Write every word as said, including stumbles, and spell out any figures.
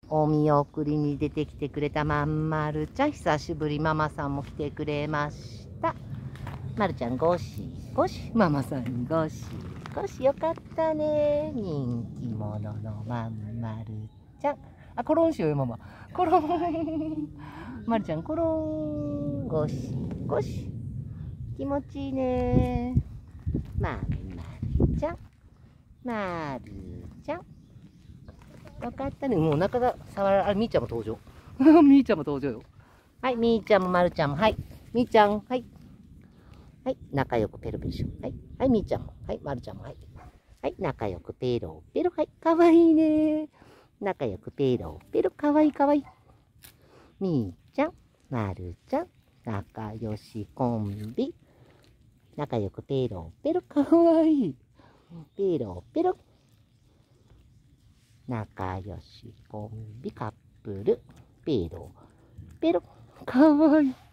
お見送りに出てきてくれたまんまるちゃん、久しぶり。ママさんも来てくれました。まるちゃん、ゴシゴシ。ママさんにゴシゴシ。よかったね。人気者のまんまるちゃん。あ、コロンしようよ、ママ。コロン。まるちゃん、コロン。ゴシゴシ。気持ちいいね。まんまるちゃん。まるちゃん。よかったね。もうお腹が触られ、あ、みーちゃんも登場。みーちゃんも登場よ。はい、みーちゃんもまるちゃんも。はい。みーちゃん、はい。はい、仲良くペロペロしよう。はい。はい、みーちゃんも。はい、まるちゃんも。はい。はい、仲良くペロペロ。はい、かわいいね。仲良くペロペロ。かわいいかわいい。みーちゃん、まるちゃん、仲良しコンビ。仲良くペロペロ。かわいい。ペロペロ。仲良しコンビカップル。ペロペロ。かわいい。